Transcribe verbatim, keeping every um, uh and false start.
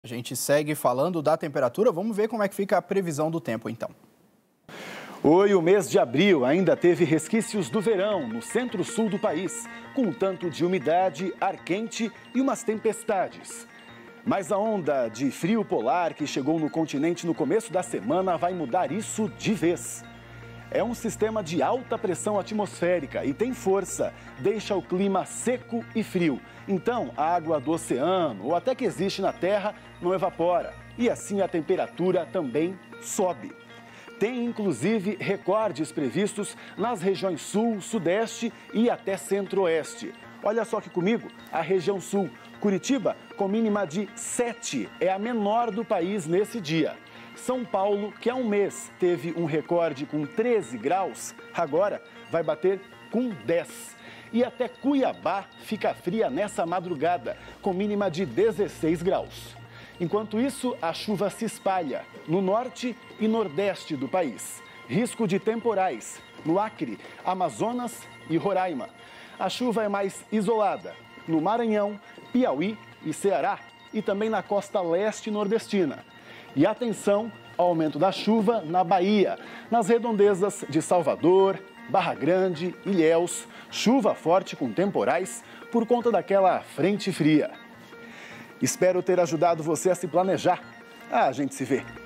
A gente segue falando da temperatura, vamos ver como é que fica a previsão do tempo então. Oi, o mês de abril ainda teve resquícios do verão no centro-sul do país, com um tanto de umidade, ar quente e umas tempestades. Mas a onda de frio polar que chegou no continente no começo da semana vai mudar isso de vez. É um sistema de alta pressão atmosférica e tem força, deixa o clima seco e frio. Então, a água do oceano, ou até que existe na terra, não evapora. E assim a temperatura também sobe. Tem, inclusive, recordes previstos nas regiões sul, sudeste e até centro-oeste. Olha só aqui comigo, a região sul. Curitiba, com mínima de sete, é a menor do país nesse dia. São Paulo, que há um mês teve um recorde com treze graus, agora vai bater com dez. E até Cuiabá fica fria nessa madrugada, com mínima de dezesseis graus. Enquanto isso, a chuva se espalha no norte e nordeste do país. Risco de temporais no Acre, Amazonas e Roraima. A chuva é mais isolada no Maranhão, Piauí e Ceará e também na costa leste nordestina. E atenção ao aumento da chuva na Bahia, nas redondezas de Salvador, Barra Grande, Ilhéus, chuva forte com temporais por conta daquela frente fria. Espero ter ajudado você a se planejar. Ah, a gente se vê.